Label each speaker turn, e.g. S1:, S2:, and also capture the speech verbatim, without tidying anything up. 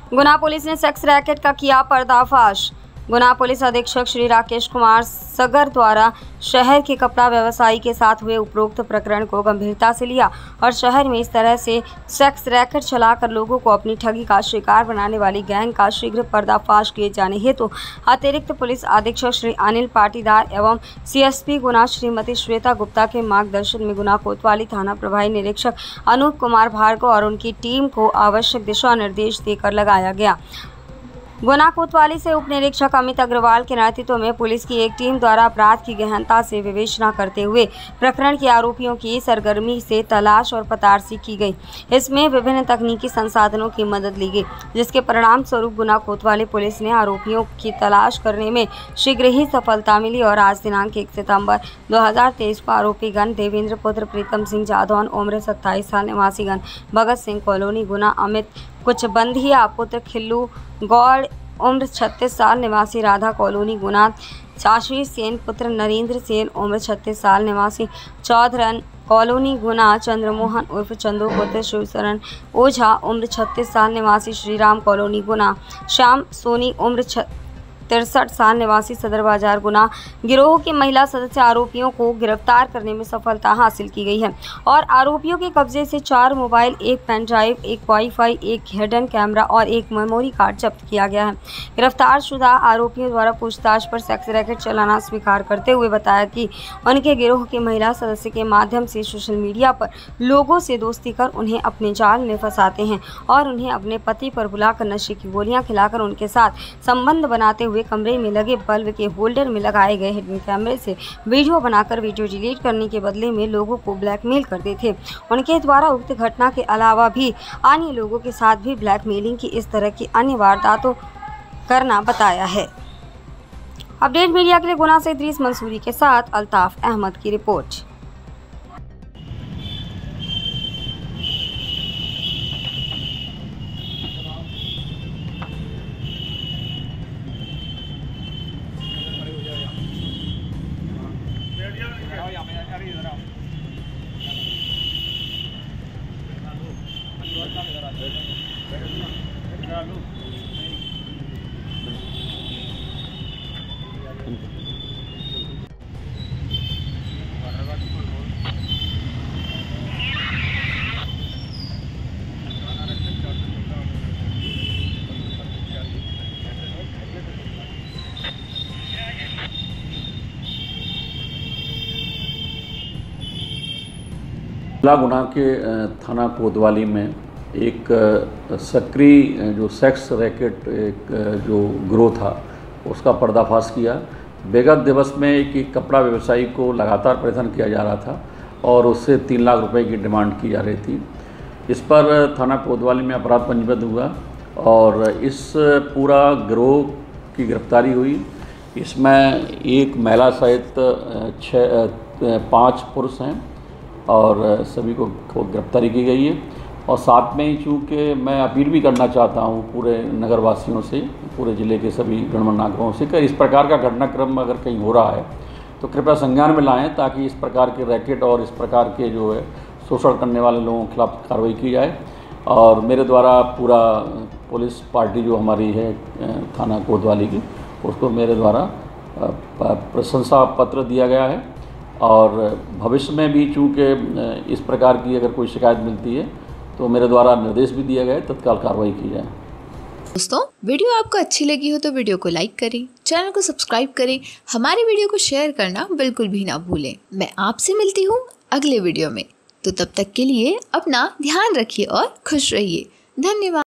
S1: गुना police ने sex racket का किया पर्दाफाश। गुना पुलिस अधीक्षक श्री राकेश कुमार सगर द्वारा शहर के कपड़ा व्यवसायी के साथ हुए उपरोक्त प्रकरण को गंभीरता से लिया और शहर में इस तरह से सेक्स रैकेट चलाकर लोगों को अपनी ठगी का शिकार बनाने वाली गैंग का शीघ्र पर्दाफाश किए जाने हेतु तो अतिरिक्त पुलिस अधीक्षक श्री अनिल पाटीदार एवं सीएसपी गुना श्रीमती श्वेता गुप्ता के मार्गदर्शन में गुना कोतवाली थाना प्रभारी निरीक्षक अनूप कुमार भार्गव और उनकी टीम को आवश्यक दिशा निर्देश देकर लगाया गया। गुना कोतवाली से उप निरीक्षक अमित अग्रवाल के नेतृत्व में पुलिस की एक टीम द्वारा अपराध की गहनता से विवेचना करते हुए प्रकरण के आरोपियों की सरगर्मी से तलाश और पतारसी की गई। इसमें विभिन्न तकनीकी संसाधनों की मदद ली गई, जिसके परिणाम स्वरूप गुना कोतवाली पुलिस ने आरोपियों की तलाश करने में शीघ्र ही सफलता मिली और आज दिनांक एक सितंबर दो हजार तेईस को आरोपी गण देवेंद्र पुत्र प्रीतम सिंह जादौन उम्र सत्ताईस साल निवासी गण भगत सिंह कॉलोनी गुना, अमित कुछ बंधिया पुत्र खिल्लू गौड़ उम्र छत्तीस साल निवासी राधा कॉलोनी गुना, आशीष सेन पुत्र नरेंद्र सेन उम्र छत्तीस साल निवासी चौधरन कॉलोनी गुना, चंद्रमोहन उर्फ चंदू पुत्र शिवशरण ओझा उम्र छत्तीस साल निवासी श्रीराम कॉलोनी गुना, श्याम सोनी उम्र तिरसठ साल निवासी सदर बाजार गुना गिरोह के महिला सदस्य आरोपियों को गिरफ्तार करने में सफलता हासिल की गई है और आरोपियों के कब्जे से चार मोबाइल, एक पेन ड्राइव, एक वाईफाई, एक हिडन कैमरा और एक मेमोरी कार्ड जब्त किया गया है। गिरफ्तार शुदा आरोपियों द्वारा पूछताछ पर सेक्स रैकेट चलाना स्वीकार करते हुए बताया कि उनके गिरोह के महिला सदस्य के माध्यम से सोशल मीडिया पर लोगों से दोस्ती कर उन्हें अपने जाल में फंसाते हैं और उन्हें अपने पति पर बुलाकर नशे की गोलियां खिलाकर उनके साथ संबंध बनाते हुए कमरे में लगे बल्ब के होल्डर में लगाए गए हिडन कैमरे से वीडियो बनाकर वीडियो डिलीट करने के बदले में लोगों को ब्लैकमेल करते थे। उनके द्वारा उक्त घटना के अलावा भी अन्य लोगों के साथ भी ब्लैकमेलिंग की इस तरह की अन्य वारदातों करना बताया है। अपडेट मीडिया के लिए गुना से इद्रीस मंसूरी के साथ अल्ताफ अहमद की रिपोर्ट।
S2: जिला गुना के थाना कोतवाली में एक सक्रिय जो सेक्स रैकेट एक जो ग्रोथ था उसका पर्दाफाश किया। बेगत दिवस में एक कपड़ा व्यवसायी को लगातार परेशान किया जा रहा था और उससे तीन लाख रुपए की डिमांड की जा रही थी। इस पर थाना कोतवाली में अपराध पंजीबद्ध हुआ और इस पूरा गिरोह की गिरफ्तारी हुई। इसमें एक महिला सहित छः पाँच पुरुष हैं और सभी को, को गिरफ्तारी की गई है। और साथ में ही चूँकि मैं अपील भी करना चाहता हूँ पूरे नगरवासियों से, पूरे ज़िले के सभी गणमान्य नागरिकों से कि इस प्रकार का घटनाक्रम अगर कहीं हो रहा है तो कृपया संज्ञान में लाएं, ताकि इस प्रकार के रैकेट और इस प्रकार के जो है शोषण करने वाले लोगों के खिलाफ कार्रवाई की जाए। और मेरे द्वारा पूरा पुलिस पार्टी जो हमारी है थाना कोतवाली की, उसको मेरे द्वारा प्रशंसा पत्र दिया गया है और भविष्य में भी चूँकि इस प्रकार की अगर कोई शिकायत मिलती है तो मेरे द्वारा निर्देश भी दिया गया है, तत्काल कार्रवाई की जाए।
S3: दोस्तों, वीडियो आपको अच्छी लगी हो तो वीडियो को लाइक करें, चैनल को सब्सक्राइब करें, हमारी वीडियो को शेयर करना बिल्कुल भी ना भूलें। मैं आपसे मिलती हूँ अगले वीडियो में, तो तब तक के लिए अपना ध्यान रखिए और खुश रहिए। धन्यवाद।